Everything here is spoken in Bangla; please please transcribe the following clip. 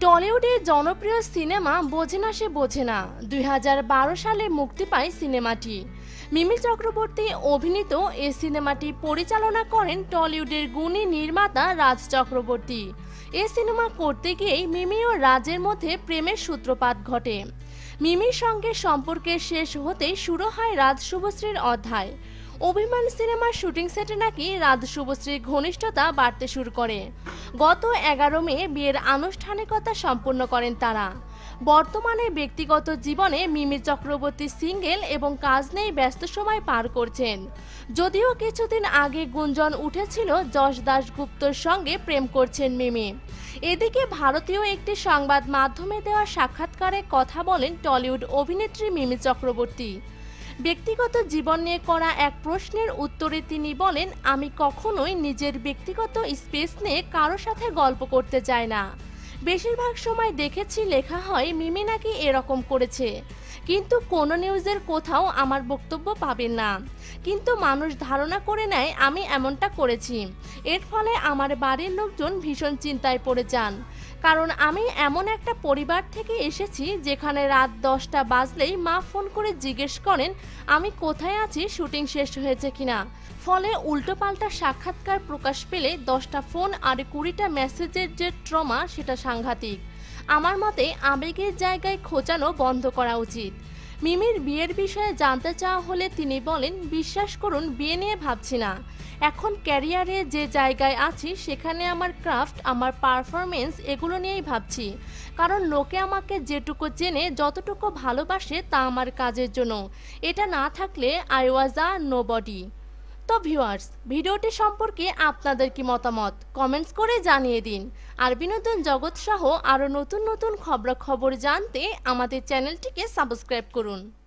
টলিউডের জনপ্রিয় সিনেমা বোঝে না সে বোঝে না ২০১২ সালে মুক্তি পায় সিনেমাটি। মিমি চক্রবর্তী অভিনীত এই সিনেমাটি পরিচালনা করেন টলিউডের গুণী নির্মাতা রাজ চক্রবর্তী। এই সিনেমা করতে গিয়েই মিমি ও রাজের মধ্যে প্রেমের সূত্রপাত ঘটে। মিমির সঙ্গে সম্পর্কের শেষ হতেই শুরু হয় রাজ শুভশ্রীর অধ্যায়। অভিমান সিনেমার শুটিং সেটে নাকি রাজ শুভশ্রীর ঘনিষ্ঠতা বাড়তে শুরু করে। গত ১১ মে বিয়ের আনুষ্ঠানিকতা সম্পন্ন করেন তারা। বর্তমানে ব্যক্তিগত জীবনে মিমি চক্রবর্তী সিঙ্গেল এবং কাজ নেই ব্যস্ত সময় পার করছেন। যদিও কিছুদিন আগে গুঞ্জন উঠেছিল যশ দাশগুপ্তর সঙ্গে প্রেম করছেন মিমি। এদিকে ভারতীয় একটি সংবাদ মাধ্যমে দেওয়া সাক্ষাৎকারে কথা বলেন টলিউড অভিনেত্রী মিমি চক্রবর্তী। ব্যক্তিগত জীবন নিয়ে করা এক প্রশ্নের উত্তরে তিনি বলেন, আমি কখনোই নিজের ব্যক্তিগত স্পেস নিয়ে কারো সাথে গল্প করতে চাই না। বেশিরভাগ সময় দেখেছি লেখা হয় মিমি নাকি এরকম করেছে, কিন্তু কোনো নিউজের কোথাও আমার বক্তব্য পাবেন না। কিন্তু মানুষ ধারণা করে নেয় আমি এমনটা করেছি। এর ফলে আমার বাড়ির লোকজন ভীষণ চিন্তায় পড়ে যান, কারণ আমি এমন একটা পরিবার থেকে এসেছি যেখানে রাত ১০টা বাজলেই মা ফোন করে জিজ্ঞেস করেন আমি কোথায় আছি, শুটিং শেষ হয়েছে কিনা। ফলে উল্টোপাল্টা সাক্ষাৎকার প্রকাশ পেলে 10টা ফোন আর 20টা মেসেজের যে ট্রমা সেটা সাংঘাতিক। আমার মতে আবেগের জায়গায় খোঁচানো বন্ধ করা উচিত। মিমির বিয়ের বিষয়ে জানতে চাওয়া হলে তিনি বলেন, বিশ্বাস করুন বিয়ে নিয়ে ভাবছি না। এখন ক্যারিয়ারে যে জায়গায় আছি সেখানে আমার ক্রাফট, আমার পারফরমেন্স এগুলো নিয়েই ভাবছি। কারণ লোকে আমাকে যেটুকু চেনে, যতটুকু ভালোবাসে তা আমার কাজের জন্য। এটা না থাকলে আই ওয়াজ আ নোবডি। তো ভিউয়ার্স, ভিডিওটি সম্পর্কে আপনাদের কি মতামত কমেন্টস করে জানিয়ে দিন। আর বিনোদন জগৎ সহ আরও নতুন নতুন খবরাখবর জানতে আমাদের চ্যানেলটিকে সাবস্ক্রাইব করুন।